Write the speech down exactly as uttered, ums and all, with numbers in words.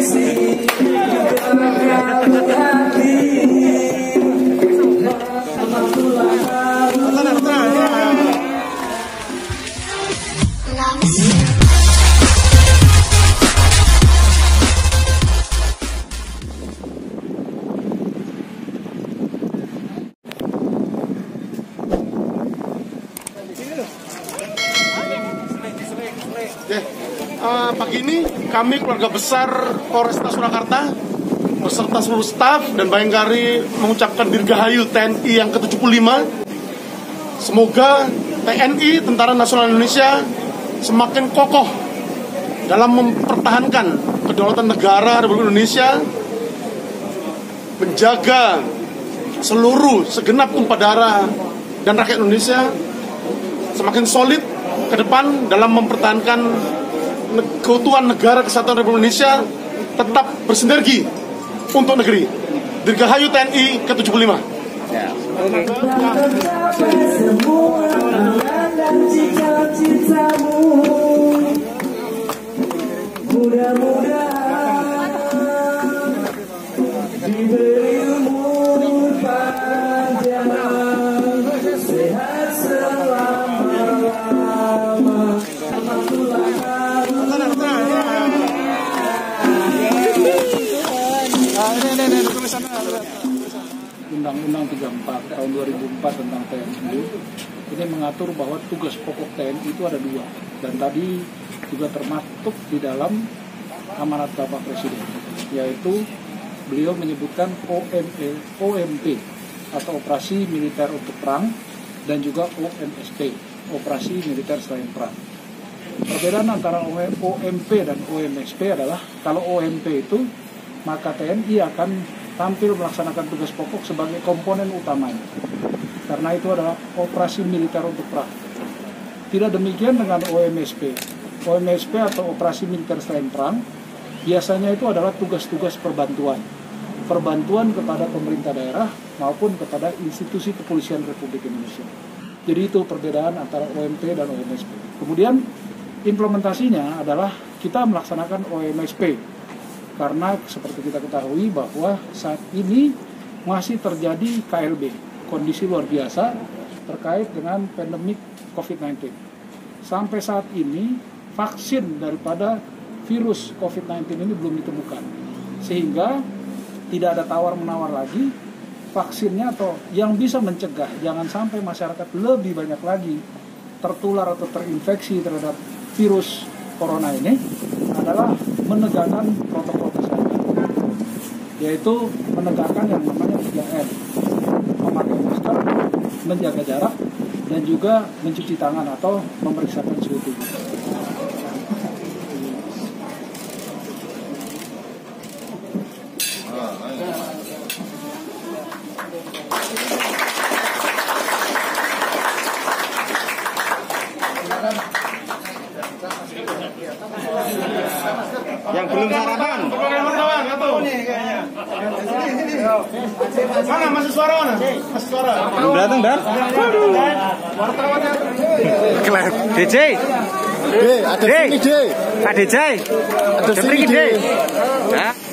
Oke, uh, pagi ini kami keluarga besar Polresta Surakarta beserta seluruh staf dan Bayangkari mengucapkan Dirgahayu T N I yang ke tujuh puluh lima. Semoga T N I, Tentara Nasional Indonesia, semakin kokoh dalam mempertahankan kedaulatan negara Republik Indonesia, menjaga seluruh segenap tumpah darah dan rakyat Indonesia semakin solid ke depan dalam mempertahankan keutuhan negara kesatuan Republik Indonesia, tetap bersinergi untuk negeri. Dirgahayu T N I ke tujuh puluh lima. Ya. Undang-Undang tiga puluh empat tahun dua ribu empat tentang T N I ini mengatur bahwa tugas pokok T N I itu ada dua, dan tadi juga termasuk di dalam amanat Bapak Presiden, yaitu beliau menyebutkan O M P, O M P atau Operasi Militer untuk Perang, dan juga O M S P, Operasi Militer Selain Perang. Perbedaan antara O M P dan O M S P adalah kalau O M P itu maka T N I akan tampil melaksanakan tugas pokok sebagai komponen utamanya, karena itu adalah operasi militer untuk perang. Tidak demikian dengan O M S P. O M S P atau operasi militer selain perang biasanya itu adalah tugas-tugas perbantuan, perbantuan kepada pemerintah daerah maupun kepada institusi kepolisian Republik Indonesia. Jadi itu perbedaan antara O M P dan O M S P. Kemudian implementasinya adalah kita melaksanakan O M S P, karena seperti kita ketahui bahwa saat ini masih terjadi K L B, kondisi luar biasa terkait dengan pandemik covid sembilan belas. Sampai saat ini vaksin daripada virus covid sembilan belas ini belum ditemukan, sehingga tidak ada tawar-menawar lagi vaksinnya atau yang bisa mencegah jangan sampai masyarakat lebih banyak lagi tertular atau terinfeksi terhadap virus corona ini adalah menegakkan protokol kesehatan, yaitu menegakkan yang namanya tiga M, memakai masker, menjaga jarak, dan juga mencuci tangan atau memeriksakan suhu tubuh. Yang belum sarapan. Mana masih suara mana? Masih suara. Datang dah. Waduh. Wartawannya. D J. D, ada sini D. Ada D J. Ada sini D. Hah?